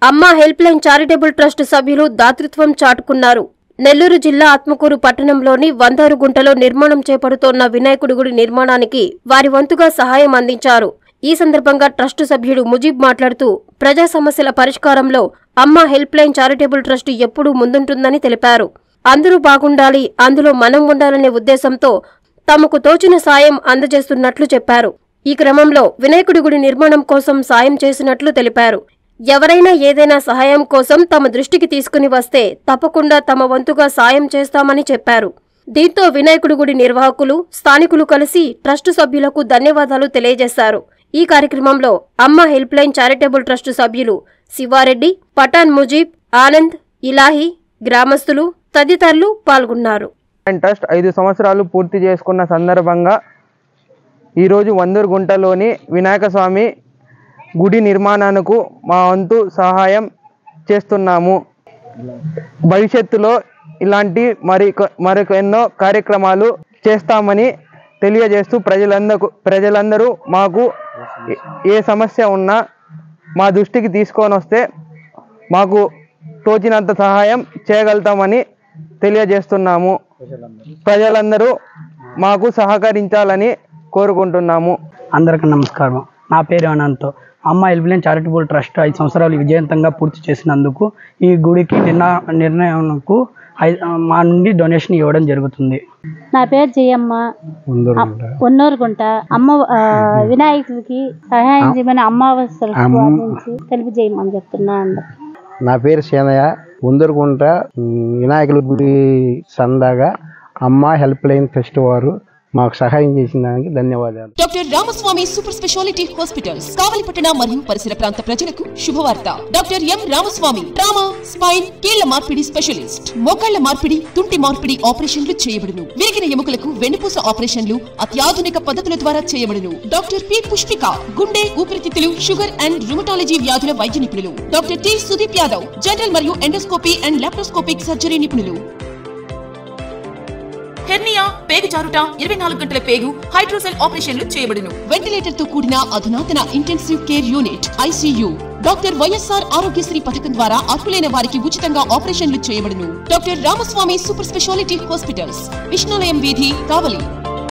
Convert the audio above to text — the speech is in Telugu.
అమ్మ హెల్ప్ లైన్ చారిటబుల్ ట్రస్ట్ సభ్యులు దాతృత్వం చాటుకున్నారు. నెల్లూరు జిల్లా ఆత్మకూరు పట్టణంలోని 100 గుంటలో నిర్మాణం చేపడుతోన్న వినాయకుడి గుడి నిర్మాణానికి వారి వంతుగా సహాయం అందించారు. ఈ సందర్భంగా ట్రస్ట్ సభ్యుడు ముజీబ్ మాట్లాడుతూ ప్రజా సమస్యల పరిష్కారంలో అమ్మ హెల్ప్ లైన్ చారిటబుల్ ట్రస్ట్ ఎప్పుడూ ముందుంటుందని తెలిపారు. అందరూ బాగుండాలి, అందులో మనం ఉండాలనే ఉద్దేశంతో తమకు తోచిన సాయం అందజేస్తున్నట్లు చెప్పారు. ఈ క్రమంలో వినాయకుడి గుడి నిర్మాణం కోసం సాయం చేసినట్లు తెలిపారు. ఎవరైనా ఏదైనా సహాయం కోసం తమ దృష్టికి తీసుకుని వస్తే తప్పకుండా తమ వంతుగా సాయం చేస్తామని చెప్పారు. దీంతో వినాయకుడి గుడి నిర్వాహకులు, స్థానికులు కలిసి ట్రస్టు సభ్యులకు ధన్యవాదాలు తెలియజేశారు. ఈ కార్యక్రమంలో అమ్మ హెల్ప్ లైన్ చారిటబుల్ ట్రస్టు సభ్యులు శివారెడ్డి, పఠాన్ ముజీబ్, ఆనంద్, ఇలాహి, గ్రామస్తులు తదితరులు పాల్గొన్నారు. ట్రస్ట్ 5 సంవత్సరాలు పూర్తి చేసుకున్న సందర్భంగా ఈరోజు 100 గుంటలోని వినాయక స్వామి గుడి నిర్మాణానికి మా వంతు సహాయం చేస్తున్నాము. భవిష్యత్తులో ఇలాంటి మరికొన్నో కార్యక్రమాలు చేస్తామని తెలియజేస్తూ ప్రజలందరూ మాకు ఏ సమస్య ఉన్నా మా దృష్టికి తీసుకొని వస్తే మాకు తోచినంత సహాయం చేయగలుగుతామని తెలియజేస్తున్నాము. ప్రజలందరూ మాకు సహకరించాలని కోరుకుంటున్నాము. అందరికీ నమస్కారం. నా పేరు అనంత్. అమ్మ హెల్ప్ లైన్ చారిటబుల్ ట్రస్ట్ 5 సంవత్సరాలు విజయవంతంగా పూర్తి చేసినందుకు ఈ గుడికి నిర్ణయంకు మా నుండి డొనేషన్ ఇవ్వడం జరుగుతుంది. నా పేరు జయమ్మ, ఒన్నూరుగుంట. అమ్మ వినాయకుడికి సహాయం చేయమని అమావాస్యలకు తెలియజేయమని చెప్తున్నా. నా పేరు సేనయ్య, ఒందరుగుంట. వినాయకుల గుడి సందాగా అమ్మ హెల్ప్ లైన్ ట్రస్ట్ వారు మాకు సహాయం చేసిన దానికి ధన్యవాదాలు. Doctor Ramaswamy super speciality hospitals, కావలిపట్టణ మరియు పరిసర ప్రాంత ప్రజలకు శుభవార్త. Doctor M Ramaswamy trauma, spine, కీళ్ల మార్పిడి స్పెషలిస్ట్. మోకాళ్ల మార్పిడి, తుంటి మార్పిడి ఆపరేషన్లు చేయబడును. విరిగిన ఎముకలకు వెన్నుపూస ఆపరేషన్లు అత్యాధునిక పద్ధతుల ద్వారా చేయబడును. డాక్టర్ పి పుష్పిక గుండె, ఊపిరితిత్తులు, షుగర్ అండ్ రుమటాలజీ వ్యాధుల వైద్య నిపుణులు. Doctor T Sudeep Yadav general మరియు ఎండోస్కోపీ అండ్ లాప్రోస్కోపిక్ సర్జరీ నిపుణులు. హెర్నియా, పేగు జారుట, 24 గంటల పేగు, హైడ్రోసెల్ ఆపరేషన్లు చేయబడును. వెంటిలేటర్ తో కూడిన అధునాతన intensive care unit ICU. Doctor YSR Aarogyasri పథకం ద్వారా అర్హులైన వారికి ఉచితంగా ఆపరేషన్లు చేయబడును. Doctor Ramaswamy super speciality hospitals, Vishnulayam వీధి, కావలి.